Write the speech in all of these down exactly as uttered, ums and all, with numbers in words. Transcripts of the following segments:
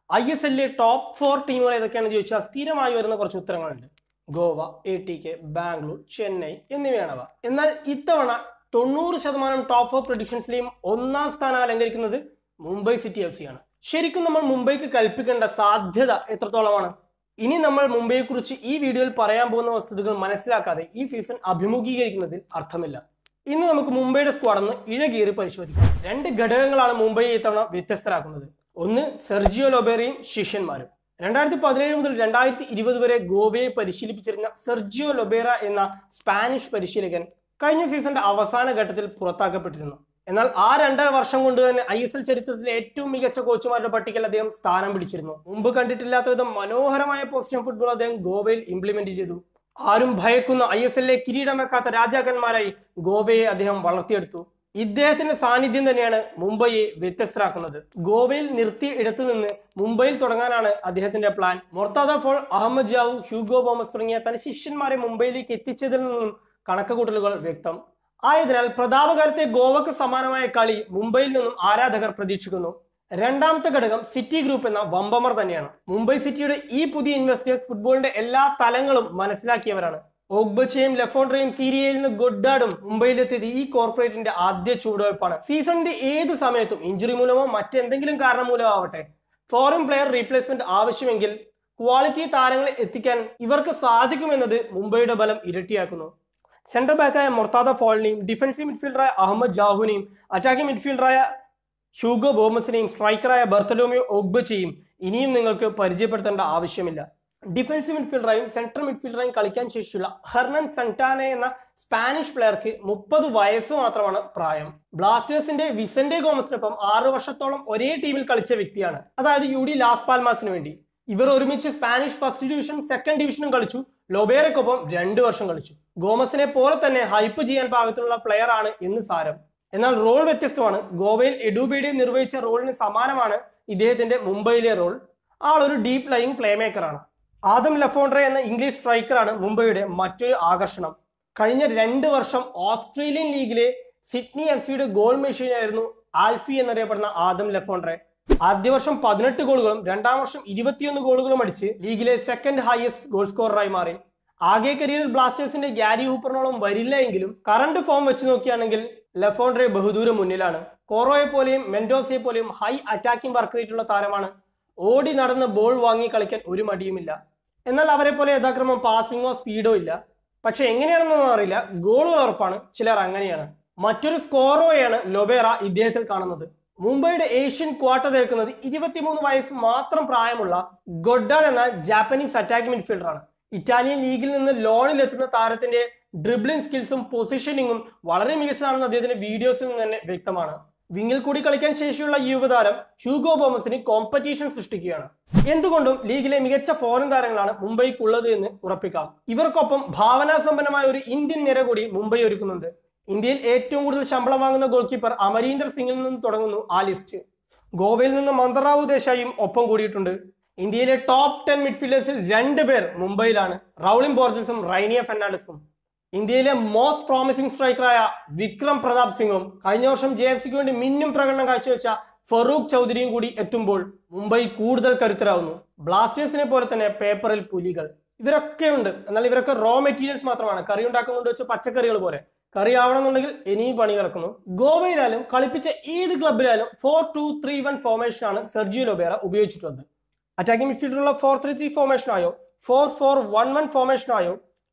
I S എല്ലിലെ top four ടീമുകൾ ഏതൊക്കെയാണെന്ന് ചോദിച്ചാൽ സ്ഥിരമായി വരുന്ന കുറച്ച് ഉത്തരങ്ങളുണ്ട്. Goa, A T K, Bangalore, Chennai എന്നിവയാണവ. എന്നാൽ ഇത്തവണ തൊണ്ണൂറ് ശതമാനം ടോപ്പ് ഫോർ പ്രഡിക്ഷൻസിലെയും ഒന്നാം സ്ഥാനം അലങ്കരിക്കുന്നത് മുംബൈ സിറ്റി എഫ് സി ആണ്. ശരിക്കും നമ്മൾ മുംബൈക്ക് കൽപ്പിക്കേണ്ട സാധ്യത എത്രത്തോളമാണ്? ഇനി നമ്മൾ മുംബൈയെ കുറിച്ച് ഈ വീഡിയോയിൽ പറയാൻ പോകുന്ന വസ്തുതകൾ മനസ്സിലാക്കാതെ ഈ സീസൺ അഭിമുഖീകരിക്കുന്നതിൽ അർത്ഥമില്ല. ഇന്ന് നമുക്ക് മുംബൈയുടെ സ്ക്വാഡൊന്ന് ഇഴകീറി പരിശോധിക്കാം. രണ്ട് ഘടകങ്ങളാണ് മുംബൈയെ ഇത്തവണ വ്യത്യസ്തരാക്കുന്നത്. ഒന്ന് സെർജിയോ ലൊബേറയും ശിഷ്യന്മാരും. രണ്ടായിരത്തി പതിനേഴ് മുതൽ രണ്ടായിരത്തി ഇരുപത് വരെ ഗോവയെ പരിശീലിപ്പിച്ചിരുന്ന സെർജിയോ ലൊബേറ എന്ന സ്പാനിഷ് പരിശീലകൻ കഴിഞ്ഞ സീസണിന്റെ അവസാന ഘട്ടത്തിൽ പുറത്താക്കപ്പെട്ടിരുന്നു. എന്നാൽ ആ രണ്ടര വർഷം കൊണ്ട് തന്നെ ഐ എസ് എൽ ചരിത്രത്തിലെ ഏറ്റവും മികച്ച കോച്ചുമാരുടെ പട്ടികയിൽ അദ്ദേഹം സ്ഥാനം പിടിച്ചിരുന്നു. മുമ്പ് കണ്ടിട്ടില്ലാത്ത വിധം മനോഹരമായ പൊസിഷൻ ഫുട്ബോൾ അദ്ദേഹം ഗോവയിൽ ഇംപ്ലിമെന്റ് ചെയ്തു. ആരും ഭയക്കുന്ന ഐ എസ് എല്ലിലെ കിരീടം വെക്കാത്ത രാജാക്കന്മാരായി ഗോവയെ അദ്ദേഹം വളർത്തിയെടുത്തു. ഇദ്ദേഹത്തിന്റെ സാന്നിധ്യം തന്നെയാണ് മുംബൈയെ വ്യത്യസ്തരാക്കുന്നത്. ഗോവയിൽ നിർത്തിയ ഇടത്തു നിന്ന് മുംബൈയിൽ തുടങ്ങാനാണ് അദ്ദേഹത്തിന്റെ plan. Mourtada Fall, Ahmed Jahouh, Hugo Boumous തുടങ്ങിയ തന്റെ ശിഷ്യന്മാരെ മുംബൈയിലേക്ക് എത്തിച്ചതിൽ നിന്നും കണക്കുകൂട്ടലുകൾ വ്യക്തം. ആയതിനാൽ പ്രതാപകാലത്തെ ഗോവക്ക് സമാനമായ കളി മുംബൈയിൽ നിന്നും ആരാധകർ പ്രതീക്ഷിക്കുന്നു. രണ്ടാമത്തെ ഘടകം സിറ്റി ഗ്രൂപ്പ് എന്ന വമ്പമർ തന്നെയാണ്. മുംബൈ സിറ്റിയുടെ ഈ പുതിയ ഇൻവെസ്റ്റേഴ്സ് ഫുട്ബോളിന്റെ എല്ലാ തലങ്ങളും മനസ്സിലാക്കിയവരാണ്. ഓഗ്ബച്ചയും ലെഫോൺഡ്രയും സീരിയയിൽ നിന്ന് ഗൊഡ്ഡാഡും മുംബൈയിലെത്തിയത് ഈ കോർപ്പറേറ്റിന്റെ ആദ്യ ചുവടുവയ്പ്പാണ്. സീസണിന്റെ ഏത് സമയത്തും ഇഞ്ചുറി മൂലമോ മറ്റെന്തെങ്കിലും കാരണം മൂലമോ ആവട്ടെ, ഫോറിൻ പ്ലെയർ റീപ്ലേസ്മെന്റ് ആവശ്യമെങ്കിൽ ക്വാളിറ്റി താരങ്ങളെ എത്തിക്കാൻ ഇവർക്ക് സാധിക്കുമെന്നത് മുംബൈയുടെ ബലം ഇരട്ടിയാക്കുന്നു. സെന്റർ ബാക്കായ മൊർത്താദ ഫോളിനെയും ഡിഫൻസീവ് മിഡ്ഫീൽഡറായ അഹമ്മദ് ജാഹുവിനെയും അറ്റാക്കിംഗ് മിഡ്ഫീൽഡറായ ഹ്യൂഗോ ബോമസിനെയും സ്ട്രൈക്കറായ ബർത്തലോമിയോ ഓഗ്ബച്ചയും ഇനിയും നിങ്ങൾക്ക് പരിചയപ്പെടുത്തേണ്ട ആവശ്യമില്ല. ഡിഫൻസീവ് മിഡ്ഫീൽഡറായും സെൻട്രൽ മിഡ്ഫീൽഡറായും കളിക്കാൻ ശേഷിയുള്ള ഹെർണൻ സന്റാനെ എന്ന സ്പാനിഷ് പ്ലെയർക്ക് മുപ്പത് വയസ്സ് മാത്രമാണ് പ്രായം. ബ്ലാസ്റ്റേഴ്സിന്റെ വിസന്റെ ഗോമസിനൊപ്പം ആറു വർഷത്തോളം ഒരേ ടീമിൽ കളിച്ച വ്യക്തിയാണ്, അതായത് യു ഡി ലാസ് പാൽമാസിന് വേണ്ടി. ഇവർ ഒരുമിച്ച് സ്പാനിഷ് ഫസ്റ്റ് ഡിവിഷൻ സെക്കൻഡ് ഡിവിഷനും കളിച്ചു. ലൊബേറയ്ക്കൊപ്പം രണ്ടു വർഷം കളിച്ചു. ഗോമസിനെ പോലെ തന്നെ ഹൈപ്പ് ചെയ്യാൻ പാകത്തിലുള്ള പ്ലെയർ ആണ് എന്ന് സാരം. എന്നാൽ റോൾ വ്യത്യസ്തമാണ്. ഗോവയിൽ എഡുബേഡി നിർവഹിച്ച റോളിന് സമാനമാണ് ഇദ്ദേഹത്തിന്റെ മുംബൈയിലെ റോൾ. ആൾ ഒരു ഡീപ് ലൈയിങ് പ്ലേ മേക്കറാണ്. ആദം ലഫോൺഡ്രെ എന്ന ഇംഗ്ലീഷ് സ്ട്രൈക്കറാണ് മുംബൈയുടെ മറ്റൊരു ആകർഷണം. കഴിഞ്ഞ രണ്ട് വർഷം ഓസ്ട്രേലിയൻ ലീഗിലെ സിഡ്നി എഫ് സിയുടെ ഗോൾ മെഷീനായിരുന്നു ആൽഫി എന്നറിയപ്പെടുന്ന ആദം ലഫോൺഡ്രെ. ആദ്യ വർഷം പതിനെട്ട് ഗോളുകളും രണ്ടാം വർഷം ഇരുപത്തിയൊന്ന് ഗോളുകളും അടിച്ച് ലീഗിലെ സെക്കൻഡ് ഹയസ്റ്റ് ഗോൾ സ്കോററായി മാറി. ആകെ കരിയറിൽ ബ്ലാസ്റ്റേഴ്സിന്റെ ഗ്യാരി ഹൂപ്പറിനോളം വരില്ല എങ്കിലും കറണ്ട് ഫോം വെച്ച് നോക്കുകയാണെങ്കിൽ ലഫോൺഡ്രെ ബഹുദൂരം മുന്നിലാണ്. കോറോയെ പോലെയും മെൻഡോസയെ പോലെയും ഹൈ അറ്റാക്കിംഗ് വർക്ക് റേറ്റുള്ള താരമാണ്. ഓടി നടന്ന് ബോൾ വാങ്ങി കളിക്കാൻ ഒരു മടിയുമില്ല. എന്നാൽ അവരെ പോലെ യഥാക്രമം പാസിങ്ങോ സ്പീഡോ ഇല്ല. പക്ഷെ എങ്ങനെയാണെന്നൊന്നും അറിയില്ല, ഗോളുകൾ ഉറപ്പാണ്. ചിലർ അങ്ങനെയാണ്. മറ്റൊരു സ്കോറോയാണ് ലൊബേറ ഇദ്ദേഹത്തിൽ കാണുന്നത്. മുംബൈയുടെ ഏഷ്യൻ ക്വാർട്ടർ തേക്കുന്നത് ഇരുപത്തിമൂന്ന് വയസ്സ് മാത്രം പ്രായമുള്ള ഗൊഡ്ഡാഡ് എന്ന ജാപ്പനീസ് അറ്റാക്കിംഗ് മിഡ്ഫീൽഡറാണ്. ഇറ്റാലിയൻ ലീഗിൽ നിന്ന് ലോണിലെത്തുന്ന താരത്തിന്റെ ഡ്രിബ്ലിംഗ് സ്കിൽസും പൊസിഷനിങ്ങും വളരെ മികച്ചതാണെന്ന് അദ്ദേഹത്തിന്റെ വീഡിയോസിൽ നിന്ന് തന്നെ വ്യക്തമാണ്. വിങ്ങിൽ കൂടി കളിക്കാൻ ശേഷിയുള്ള യുവതാരം ഹ്യൂഗോ ബോമസിന് കോമ്പറ്റീഷൻ സൃഷ്ടിക്കുകയാണ്. എന്തുകൊണ്ടും ലീഗിലെ മികച്ച ഫോറിൻ താരങ്ങളാണ് മുംബൈക്കുള്ളത് എന്ന് ഉറപ്പിക്കാം. ഇവർക്കൊപ്പം ഭാവനാസമ്പന്നമായ ഒരു ഇന്ത്യൻ നിര കൂടി മുംബൈ ഒരുക്കുന്നുണ്ട്. ഇന്ത്യയിൽ ഏറ്റവും കൂടുതൽ ശമ്പളം വാങ്ങുന്ന ഗോൾ കീപ്പർ അമരീന്ദർ സിംഗിൽ നിന്ന് തുടങ്ങുന്നു ആ ലിസ്റ്റ്. ഗോവയിൽ നിന്ന് മന്ദറാവു ദേശായിയും ഒപ്പം കൂടിയിട്ടുണ്ട്. ഇന്ത്യയിലെ ടോപ്പ് ടെൻ മിഡ്ഫീൽഡേഴ്സിൽ രണ്ട് പേർ മുംബൈയിലാണ്, റൗളിൻ ബോർജസും റൈനിയ ഫെർണാണ്ടസും. ഇന്ത്യയിലെ മോസ്റ്റ് പ്രോമിസിംഗ് സ്ട്രൈക്കറായ വിക്രം പ്രതാപ് സിംഗും കഴിഞ്ഞ വർഷം ജെ എഫ് സിക്ക് വേണ്ടി മിന്നും പ്രകടനം കാഴ്ചവെച്ച ഫറൂഖ് ചൗധരിയും കൂടി എത്തുമ്പോൾ മുംബൈ കൂടുതൽ കരുത്തരാകുന്നു. ബ്ലാസ്റ്റേഴ്സിനെ പോലെ തന്നെ പേപ്പറിൽ പുലികൾ ഇവരൊക്കെ ഉണ്ട്. എന്നാൽ ഇവരൊക്കെ റോ മെറ്റീരിയൽസ് മാത്രമാണ്. കറി ഉണ്ടാക്കാൻ കൊണ്ടുവച്ച പച്ചക്കറികൾ പോലെ. കറി ആവണമെന്നുണ്ടെങ്കിൽ ഇനിയും പണി കിടക്കുന്നു. ഗോവയിലായാലും കളിപ്പിച്ച ഏത് ക്ലബിലായാലും ഫോർ ടു ത്രീ വൺ ഫോർമേഷനാണ് സെർജിയോ ലൊബേറ ഉപയോഗിച്ചിട്ടുള്ളത്. അറ്റാക്കിംഗ് മിഡ്ഫീൽഡറുള്ള ഫോർ ത്രീ ത്രീ ഫോർമേഷനായോ ഫോർ ഫോർ വൺ വൺ ഫോർമേഷനായോ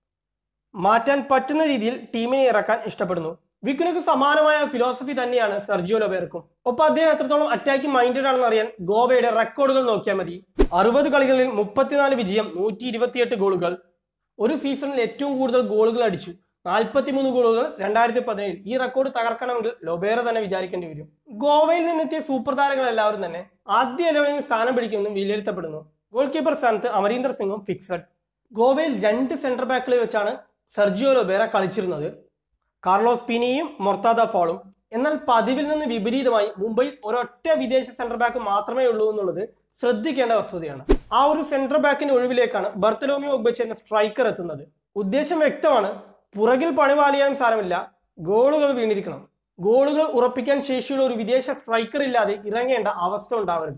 മാറ്റാൻ പറ്റുന്ന രീതിയിൽ ടീമിനെ ഇറക്കാൻ ഇഷ്ടപ്പെടുന്നു. വിക്കിനൊക്കെ സമാനമായ ഫിലോസഫി തന്നെയാണ് സെർജിയോ ലൊബേറക്കും. ഒപ്പം അദ്ദേഹം എത്രത്തോളം അറ്റാക്കിംഗ് മൈൻഡഡ് ആണെന്ന് അറിയാൻ ഗോവയുടെ റെക്കോർഡുകൾ നോക്കിയാൽ മതി. അറുപത് കളികളിൽ മുപ്പത്തിനാല് വിജയം, നൂറ്റി ഇരുപത്തിയെട്ട് ഗോളുകൾ. ഒരു സീസണിൽ ഏറ്റവും കൂടുതൽ ഗോളുകൾ അടിച്ചു, നാൽപ്പത്തിമൂന്ന് ഗോളുകൾ രണ്ടായിരത്തി പതിനേഴിൽ. ഈ റെക്കോർഡ് തകർക്കണമെങ്കിൽ ലൊബേറ തന്നെ വിചാരിക്കേണ്ടി വരും. ഗോവയിൽ നിന്നെത്തിയ സൂപ്പർ താരങ്ങൾ എല്ലാവരും തന്നെ ആദ്യ ഇലവനിൽ സ്ഥാനം പിടിക്കുമെന്നും വിലയിരുത്തപ്പെടുന്നു. ഗോൾ കീപ്പർ സ്ഥാനത്ത് അമരീന്ദർ സിംഗും ഫിക്സഡ്. ഗോവയിൽ രണ്ട് സെന്റർ ബാക്കുകളിൽ വെച്ചാണ് സെർജിയോ ലൊബേറ കളിച്ചിരുന്നത്, കാർലോസ് പീനിയും മൊർത്താദ ഫോളും. എന്നാൽ പതിവിൽ നിന്ന് വിപരീതമായി മുംബൈയിൽ ഒരൊറ്റ വിദേശ സെന്റർ ബാക്ക് മാത്രമേ ഉള്ളൂ എന്നുള്ളത് ശ്രദ്ധിക്കേണ്ട വസ്തുതയാണ്. ആ ഒരു സെന്റർ ബാക്കിന്റെ ഒഴിവിലേക്കാണ് ബർത്തലോമിയോ ഓഗ്ബച്ച എന്ന സ്ട്രൈക്കർ എത്തുന്നത്. ഉദ്ദേശം വ്യക്തമാണ്. പുറകിൽ പണിവാലിയാനും സാരമില്ല, ഗോളുകൾ വീണിരിക്കണം. ഗോളുകൾ ഉറപ്പിക്കാൻ ശേഷിയുള്ള ഒരു വിദേശ സ്ട്രൈക്കർ ഇല്ലാതെ ഇറങ്ങേണ്ട അവസ്ഥ ഉണ്ടാവരുത്.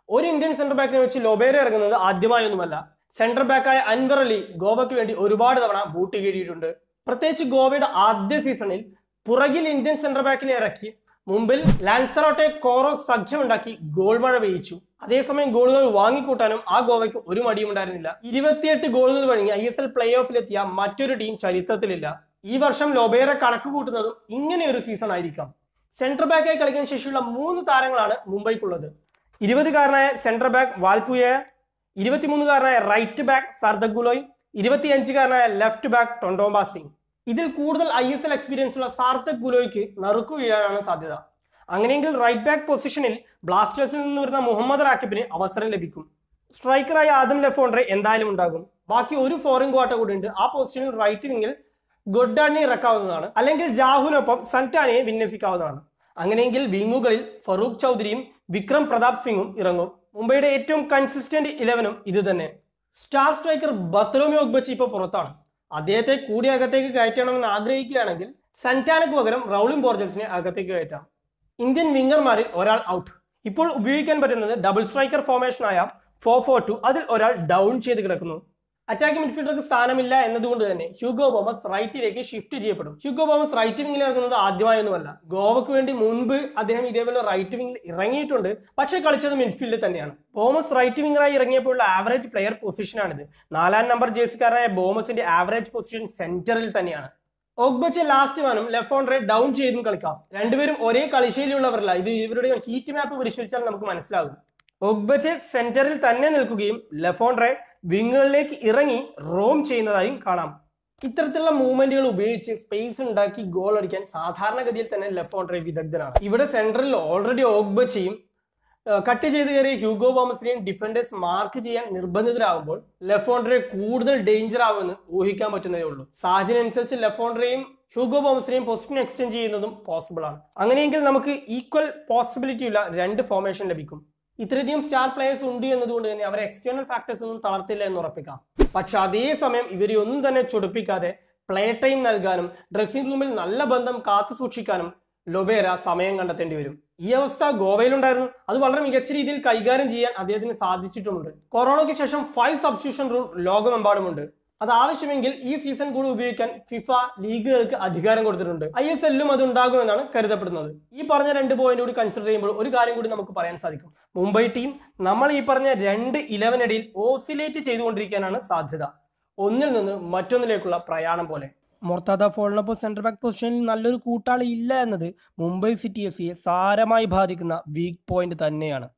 ഒരു ഇന്ത്യൻ സെന്റർ ബാക്കിനെ വെച്ച് ലൊബേര ഇറങ്ങുന്നത് ആദ്യമായൊന്നുമല്ല. സെന്റർ ബാക്കായ അൻവർ അലി ഗോവയ്ക്ക് വേണ്ടി ഒരുപാട് തവണ ബൂട്ട് കീഴിയിട്ടുണ്ട്. പ്രത്യേകിച്ച് ഗോവയുടെ ആദ്യ സീസണിൽ പുറകിൽ ഇന്ത്യൻ സെന്റർ ബാക്കിനെ ഇറക്കി മുമ്പിൽ ലാൻസറോട്ടെ കോറോ സഖ്യമുണ്ടാക്കി ഗോൾ മഴ പെയ്യിച്ചു. അതേസമയം ഗോളുകൾ വാങ്ങിക്കൂട്ടാനും ആ ഗോവയ്ക്ക് ഒരു മടിയും ഉണ്ടായിരുന്നില്ല. ഇരുപത്തിയെട്ട് ഗോളുകൾ വഴങ്ങി ഐ എസ് എൽ പ്ലേ ഓഫിലെത്തിയ മറ്റൊരു ടീം ചരിത്രത്തിലില്ല. ഈ വർഷം ലൊബേര കണക്ക് കൂട്ടുന്നതും ഇങ്ങനെ ഒരു സീസൺ ആയിരിക്കാം. സെന്റർ ബാക്കായി കളിക്കാൻ ശേഷിയുള്ള മൂന്ന് താരങ്ങളാണ് മുംബൈക്കുള്ളത്. ഇരുപതുകാരനായ സെന്റർ ബാക്ക് വാൽപുയ, ഇരുപത്തിമൂന്നുകാരനായ റൈറ്റ് ബാക്ക് സർദഗുലോയ്, ഇരുപത്തിയഞ്ചുകാരനായ ലെഫ്റ്റ് ബാക്ക് ടൊണ്ടോംബ സിംഗ്. ഇതിൽ കൂടുതൽ ഐ എസ് എൽ എക്സ്പീരിയൻസ് ഉള്ള സാർത്ഥക് ഗുലോയ്ക്ക് നറുക്കു വീഴാനാണ് സാധ്യത. അങ്ങനെയെങ്കിൽ റൈറ്റ് ബാക്ക് പൊസിഷനിൽ ബ്ലാസ്റ്റേഴ്സിൽ നിന്ന് വരുന്ന മുഹമ്മദ് റാക്കിബിന് അവസരം ലഭിക്കും. സ്ട്രൈക്കറായ ആദം ലെഫോൺഡ്രെ എന്തായാലും ഉണ്ടാകും. ബാക്കി ഒരു ഫോറിൻ ക്വാട്ട കൂടി ഉണ്ട്. ആ പൊസിഷനിൽ റൈറ്റ് വിങ്ങിൽ ഗൊഡ്ഡാനെ ഇറക്കാവുന്നതാണ്, അല്ലെങ്കിൽ ജാഹുവിനൊപ്പം സന്റാനയെ വിന്യസിക്കാവുന്നതാണ്. അങ്ങനെയെങ്കിൽ വിങ്ങുകളിൽ ഫറൂഖ് ചൗധരിയും വിക്രം പ്രതാപ് സിംഗും ഇറങ്ങും. മുംബൈയുടെ ഏറ്റവും കൺസിസ്റ്റന്റ് ഇലവനും ഇത് തന്നെ. സ്റ്റാർ സ്ട്രൈക്കർ ബർത്തലോമിയോ ഒഗ്ബച്ചി ഇപ്പോൾ പുറത്താണ്. അദ്ദേഹത്തെ കൂടി അകത്തേക്ക് കയറ്റണമെന്ന് ആഗ്രഹിക്കുകയാണെങ്കിൽ സന്റാനയ്ക്ക് പകരം റൗളിംഗ് ബോർജസിനെ അകത്തേക്ക് കയറ്റാം. ഇന്ത്യൻ വിംഗർമാരിൽ ഒരാൾ ഔട്ട്. ഇപ്പോൾ ഉപയോഗിക്കാൻ പറ്റുന്നത് ഡബിൾ സ്ട്രൈക്കർ ഫോർമേഷനായ ഫോർ ഫോർ ടു. അതിൽ ഒരാൾ ഡൗൺ ചെയ്ത് കിടക്കുന്നു. അറ്റാക്കിംഗ് മിഡ്ഫീൽഡർക്ക് സ്ഥാനമില്ല എന്നതുകൊണ്ട് തന്നെ ഹ്യൂഗോ ബോമസ് റൈറ്റിലേക്ക് ഷിഫ്റ്റ് ചെയ്യപ്പെടും. ഹ്യൂഗോ ബോമസ് റൈറ്റ് വിംഗിൽ ഇറങ്ങുന്നത് ആദ്യമായൊന്നുമല്ല. ഗോവയ്ക്ക് വേണ്ടി മുൻപ് അദ്ദേഹം ഇതേപോലെ റൈറ്റ് വിംഗിൽ ഇറങ്ങിയിട്ടുണ്ട്, പക്ഷേ കളിച്ചത് മിഡ്ഫീൽഡിൽ തന്നെയാണ്. ബോമസ് റൈറ്റ് വിംഗറായി ഇറങ്ങിയപ്പോഴുള്ള ആവറേജ് പ്ലെയർ പൊസിഷനാണിത്. നാലാം നമ്പർ ജേഴ്സിക്കാരനായ ബോമസിന്റെ ആവറേജ് പൊസിഷൻ സെന്ററിൽ തന്നെയാണ്. ഒഗ്ബച്ചെ ലാസ്റ്റ് വാനും ലെഫോൺഡ്രെ ഡൗൺ ചെയ്തും കളിക്കാം. രണ്ടുപേരും ഒരേ കളിശൈലിയുള്ളവരല്ല. ഇത് ഇവരുടെ ഹീറ്റ് മാപ്പ് പരിശോധിച്ചാൽ നമുക്ക് മനസ്സിലാകും. ഒഗ്ബച്ചെ സെന്ററിൽ തന്നെ നിൽക്കുകയും ലെഫോൺഡ്രെ വിങ്ങുകളിലേക്ക് ഇറങ്ങി റോം ചെയ്യുന്നതായും കാണാം. ഇത്തരത്തിലുള്ള മൂവ്മെന്റുകൾ ഉപയോഗിച്ച് സ്പേസ് ഉണ്ടാക്കി ഗോൾ അടിക്കാൻ സാധാരണഗതിയിൽ തന്നെ ലെഫോൺഡ്രെ വിദഗ്ധനാണ്. ഇവിടെ സെന്ററിൽ ഓൾറെഡി ഒഗ്ബച്ചയും കട്ട് ചെയ്ത് കയറിയ ഹ്യൂഗോ ബോമസിനെയും ഡിഫൻഡേഴ്സ് മാർക്ക് ചെയ്യാൻ നിർബന്ധിതരാകുമ്പോൾ ലെഫോൺഡ്രെ കൂടുതൽ ഡേഞ്ചർ ആവുമെന്ന് ഊഹിക്കാൻ പറ്റുന്നതേ ഉള്ളൂ. സാഹചര്യം അനുസരിച്ച് ലെഫോൺഡ്രെയും ഹ്യൂഗോ ബോമസിനെയും പൊസിഷൻ എക്സ്റ്റെൻഡ് ചെയ്യുന്നതും പോസിബിൾ ആണ്. അങ്ങനെയെങ്കിൽ നമുക്ക് ഈക്വൽ പോസിബിലിറ്റി ഉള്ള രണ്ട് ഫോർമേഷൻ ലഭിക്കും. ഇത്രയധികം സ്റ്റാർ പ്ലേയേഴ്സ് ഉണ്ട് എന്നതുകൊണ്ട് തന്നെ അവരെ എക്സ്റ്റേണൽ ഫാക്ടേഴ്സ് ഒന്നും തളർത്തില്ല എന്ന് ഉറപ്പിക്കാം. പക്ഷെ അതേസമയം ഇവരെ ഒന്നും തന്നെ ചൊടിപ്പിക്കാതെ പ്ലേ ടൈം നൽകാനും ഡ്രസ്സിംഗ് റൂമിൽ നല്ല ബന്ധം കാത്തു സൂക്ഷിക്കാനും ലൊബേര സമയം കണ്ടെത്തേണ്ടി വരും. ഈ അവസ്ഥ ഗോവയിലുണ്ടായിരുന്നു. അത് വളരെ മികച്ച രീതിയിൽ കൈകാര്യം ചെയ്യാൻ അദ്ദേഹത്തിന് സാധിച്ചിട്ടുമുണ്ട്. കൊറോണയ്ക്ക് ശേഷം ഫൈവ് സബ്സ്റ്റിറ്റ്യൂഷൻ റൂൾ ലോകമെമ്പാടുമുണ്ട്. അത് ആവശ്യമെങ്കിൽ ഈ സീസൺ കൂടി ഉപയോഗിക്കാൻ ഫിഫ ലീഗുകൾക്ക് അധികാരം കൊടുത്തിട്ടുണ്ട്. ഐ എസ് എല്ലിലും അത് ഉണ്ടാകുമെന്നാണ് കരുതപ്പെടുന്നത്. ഈ പറഞ്ഞ രണ്ട് പോയിന്റ് കൂടി കൺസിഡർ ചെയ്യുമ്പോൾ ഒരു കാര്യം കൂടി നമുക്ക് പറയാൻ സാധിക്കും. മുംബൈ ടീം നമ്മൾ ഈ പറഞ്ഞ രണ്ട് ഇലവനിടയിൽ ഓസിലേറ്റ് ചെയ്തുകൊണ്ടിരിക്കാനാണ് സാധ്യത. ഒന്നിൽ നിന്ന് മറ്റൊന്നിലേക്കുള്ള പ്രയാണം പോലെ. മൊർത്താദ ഫോളിനൊപ്പം സെന്റർ ബാക്ക് പൊസിഷനിൽ നല്ലൊരു കൂട്ടാളി ഇല്ല എന്നത് മുംബൈ സിറ്റി എഫ് സിയെ സാരമായി ബാധിക്കുന്ന വീക്ക് പോയിന്റ് തന്നെയാണ്.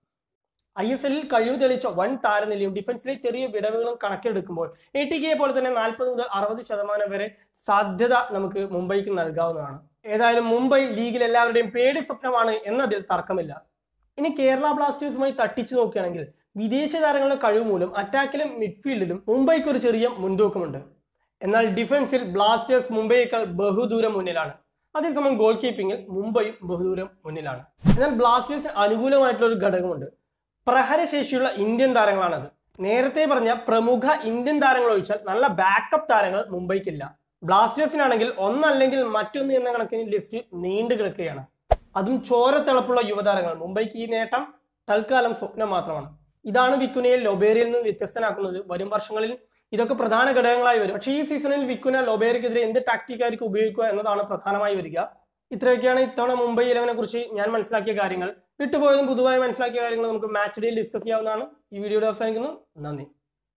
ഐ എസ് എല്ലിൽ കഴിവ് തെളിയിച്ച വൻ താരനിലയും ഡിഫൻസിലെ ചെറിയ വിടവുകളും കണക്കിലെടുക്കുമ്പോൾ എ ടി കെയെ പോലെ തന്നെ നാൽപ്പത് മുതൽ അറുപത് ശതമാനം വരെ സാധ്യത നമുക്ക് മുംബൈക്ക് നൽകാവുന്നതാണ്. ഏതായാലും മുംബൈ ലീഗിൽ എല്ലാവരുടെയും പേടി സ്വപ്നമാണ് എന്നതിൽ തർക്കമില്ല. ഇനി കേരള ബ്ലാസ്റ്റേഴ്സുമായി തട്ടിച്ചു നോക്കുകയാണെങ്കിൽ വിദേശ താരങ്ങളുടെ കഴിവ് മൂലം അറ്റാക്കിലും മിഡ്ഫീൽഡിലും മുംബൈക്ക് ഒരു ചെറിയ മുൻതൂക്കമുണ്ട്. എന്നാൽ ഡിഫൻസിൽ ബ്ലാസ്റ്റേഴ്സ് മുംബൈയേക്കാൾ ബഹുദൂരം മുന്നിലാണ്. അതേസമയം ഗോൾ കീപ്പിംഗിൽ മുംബൈയും ബഹുദൂരം മുന്നിലാണ്. എന്നാൽ ബ്ലാസ്റ്റേഴ്സിന് അനുകൂലമായിട്ടുള്ള ഒരു ഘടകമുണ്ട്. പ്രഹരശേഷിയുള്ള ഇന്ത്യൻ താരങ്ങളാണത്. നേരത്തെ പറഞ്ഞ പ്രമുഖ ഇന്ത്യൻ താരങ്ങൾ ഒഴിച്ചാൽ നല്ല ബാക്കപ്പ് താരങ്ങൾ മുംബൈക്കില്ല. ബ്ലാസ്റ്റേഴ്സിനാണെങ്കിൽ ഒന്നല്ലെങ്കിൽ മറ്റൊന്ന് എന്ന കണക്കിന് ലിസ്റ്റ് നീണ്ടു കിടക്കുകയാണ്. അതും ചോരത്തിളപ്പുള്ള യുവതാരങ്ങൾ. മുംബൈക്ക് ഈ നേട്ടം തൽക്കാലം സ്വപ്നം മാത്രമാണ്. ഇതാണ് വിക്കുനയെ ലൊബേരയിൽ നിന്ന് വ്യത്യസ്തനാക്കുന്നത്. വരും വർഷങ്ങളിൽ ഇതൊക്കെ പ്രധാന ഘടകങ്ങളായി വരും. പക്ഷേ ഈ സീസണിൽ വിക്കുന ലൊബേരയ്ക്കെതിരെ എന്ത് ടാക്ടിക് ആയിരിക്കും ഉപയോഗിക്കുക എന്നതാണ് പ്രധാനമായി വരിക. ഇത്രയൊക്കെയാണ് ഇത്തവണ മുംബൈ ഇലവനെ കുറിച്ച് ഞാൻ മനസ്സിലാക്കിയ കാര്യങ്ങൾ. വിട്ടുപോയതും പുതുതായി മനസ്സിലാക്കിയ കാര്യങ്ങൾ നമുക്ക് മാച്ച് ഡേയിൽ ഡിസ്കസ് ചെയ്യാവുന്നതാണ്. ഈ വീഡിയോയുടെ അവസാനിക്കുന്നു. നന്ദി.